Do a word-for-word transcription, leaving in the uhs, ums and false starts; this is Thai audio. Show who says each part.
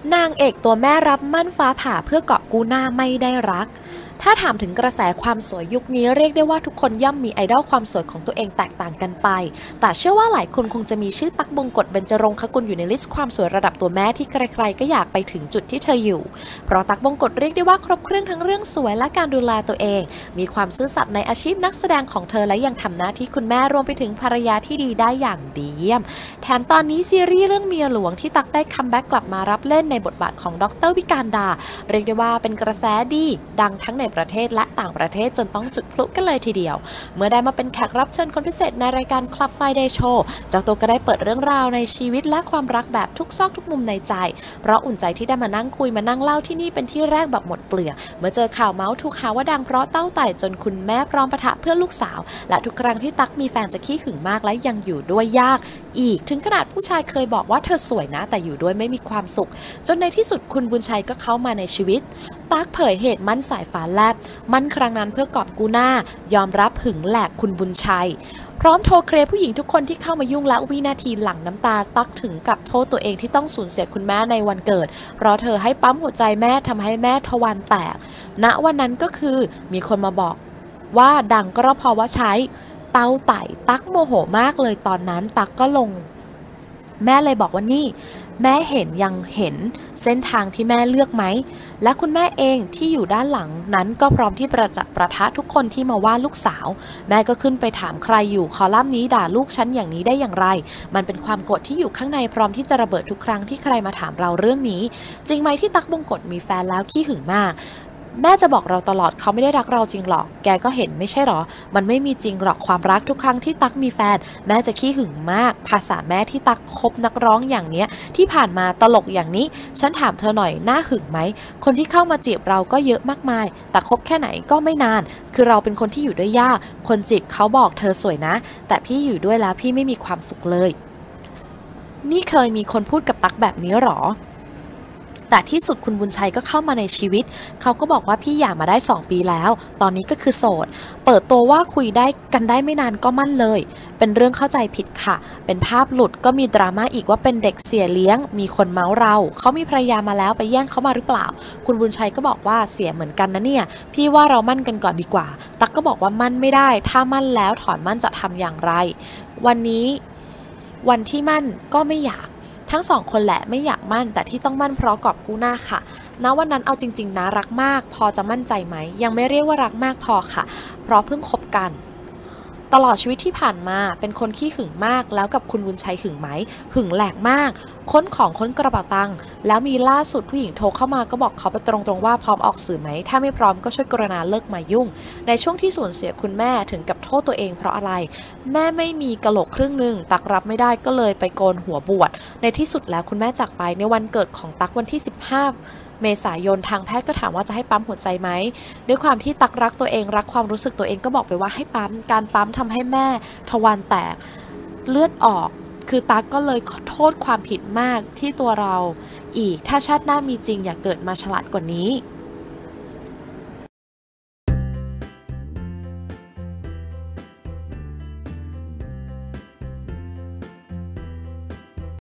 Speaker 1: นางเอกตัวแม่รับมั่นฟ้าผ่าเพื่อเกาะกู้หน้าไม่ได้รักถ้าถามถึงกระแสความสวยยุคนี้เรียกได้ว่าทุกคนย่อมมีไอดอลความสวยของตัวเองแตกต่างกันไปแต่เชื่อว่าหลายคนคงจะมีชื่อตั๊กบงกฎเบญจรงคกุลอยู่ในลิสต์ความสวยระดับตัวแม่ที่ใครๆก็อยากไปถึงจุดที่เธออยู่เพราะตั๊กบงกฎเรียกได้ว่าครบเครื่องทั้งเรื่องสวยและการดูแลตัวเองมีความซื่อสัตย์ในอาชีพนักแสดงของเธอและยังทำหน้าที่คุณแม่รวมไปถึงภรรยาที่ดีได้อย่างดีเยี่ยมแถมตอนนี้ซีรีส์เรื่องเมียหลวงที่ตั๊กได้คัมแบ็กกลับมารับเล่นในบทบาทของดร.วิการดาเรียกได้ว่าเป็นกระแสดีดังทั้งในประเทศและต่างประเทศจนต้องจุดพลุกันเลยทีเดียวเมื่อได้มาเป็นแขกรับเชิญคนพิเศษในรายการ Club Friday Show เจ้าตัวก็ได้เปิดเรื่องราวในชีวิตและความรักแบบทุกซอกทุกมุมในใจเพราะอุ่นใจที่ได้มานั่งคุยมานั่งเล่าที่นี่เป็นที่แรกแบบหมดเปลือกเมื่อเจอข่าวเมาส์ถูกหาว่าดังเพราะเต้าไต่จนคุณแม่พร้อมปะทะเพื่อลูกสาวและทุกครั้งที่ตั๊กมีแฟนจะขี้หึงมากและยังอยู่ด้วยยากอีกถึงขนาดผู้ชายเคยบอกว่าเธอสวยนะแต่อยู่ด้วยไม่มีความสุขจนในที่สุดคุณบุญชัยก็เข้ามาในชีวิตตั๊กเผยเหตุมั่นสายฟ้าแลบมั่นครั้งนั้นเพื่อกอบกู้หน้ายอมรับหึงแหลกคุณบุญชัยพร้อมโทรเคลียร์ผู้หญิงทุกคนที่เข้ามายุ่งและวินาทีหลังน้ำตาตั๊กถึงกับโทษตัวเองที่ต้องสูญเสียคุณแม่ในวันเกิดเพราะเธอให้ปั๊มหัวใจแม่ทำให้แม่ทวารแตกณวันนั้นก็คือมีคนมาบอกว่าดังก็เพราะว่าใช้เตาไต่ตั๊กโมโหมากเลยตอนนั้นตั๊กก็ลงแม่เลยบอกว่านี่แม่เห็นยังเห็นเส้นทางที่แม่เลือกไหมและคุณแม่เองที่อยู่ด้านหลังนั้นก็พร้อมที่ประจักษ์ประทะทุกคนที่มาว่าลูกสาวแม่ก็ขึ้นไปถามใครอยู่คอลัมน์นี้ด่าลูกฉันอย่างนี้ได้อย่างไรมันเป็นความโกรธที่อยู่ข้างในพร้อมที่จะระเบิดทุกครั้งที่ใครมาถามเราเรื่องนี้จริงไหมที่ตั๊กบงกฎมีแฟนแล้วขี้หึงมากแม่จะบอกเราตลอดเขาไม่ได้รักเราจริงหรอกแกก็เห็นไม่ใช่หรอมันไม่มีจริงหรอกความรักทุกครั้งที่ตั๊กมีแฟนแม่จะขี้หึงมากภาษาแม่ที่ตั๊กคบนักร้องอย่างเนี้ยที่ผ่านมาตลกอย่างนี้ฉันถามเธอหน่อยน่าหึงไหมคนที่เข้ามาจีบเราก็เยอะมากมายแต่คบแค่ไหนก็ไม่นานคือเราเป็นคนที่อยู่ด้วยยากคนจีบเขาบอกเธอสวยนะแต่พี่อยู่ด้วยแล้วพี่ไม่มีความสุขเลยนี่เคยมีคนพูดกับตั๊กแบบนี้หรอแต่ที่สุดคุณบุญชัยก็เข้ามาในชีวิตเขาก็บอกว่าพี่หย่ามาได้สองปีแล้วตอนนี้ก็คือโสดเปิดตัวว่าคุยได้กันได้ไม่นานก็มั่นเลยเป็นเรื่องเข้าใจผิดค่ะเป็นภาพหลุดก็มีดราม่าอีกว่าเป็นเด็กเสียเลี้ยงมีคนเมาส์เราเขามีภรรยามาแล้วไปแย่งเขามาหรือเปล่าคุณบุญชัยก็บอกว่าเสียเหมือนกันนะเนี่ยพี่ว่าเรามั่นกันก่อนดีกว่าตั๊กก็บอกว่ามั่นไม่ได้ถ้ามั่นแล้วถอนมั่นจะทำอย่างไรวันนี้วันที่มั่นก็ไม่อยากทั้งสองคนแหละไม่อยากมั่นแต่ที่ต้องมั่นเพราะกอบกู้หน้าค่ะณวันนั้นเอาจริงๆนะรักมากพอจะมั่นใจไหมยังไม่เรียกว่ารักมากพอค่ะเพราะเพิ่งคบกันตลอดชีวิตที่ผ่านมาเป็นคนขี้หึงมากแล้วกับคุณบุญชัยหึงไหมหึงแหลกมากค้นของค้นกระเป๋าตังค์แล้วมีล่าสุดผู้หญิงโทรเข้ามาก็บอกเขาไปตรงๆว่าพร้อมออกสื่อไหมถ้าไม่พร้อมก็ช่วยกรุณาเลิกมายุ่งในช่วงที่สูญเสียคุณแม่ถึงกับโทษตัวเองเพราะอะไรแม่ไม่มีกะโหลกครึ่งหนึ่งตักรับไม่ได้ก็เลยไปโกนหัวบวชในที่สุดแล้วคุณแม่จากไปในวันเกิดของตักวันที่สิบห้าเมษายนทางแพทย์ก็ถามว่าจะให้ปั๊มหัวใจไหมด้วยความที่ตักรักตัวเองรักความรู้สึกตัวเองก็บอกไปว่าให้ปั๊มการปั๊มทำให้แม่ทวารแตกเลือดออกคือตั๊กก็เลยขอโทษความผิดมากที่ตัวเราอีกถ้าชาติหน้ามีจริงอย่าเกิดมาฉลาดกว่านี้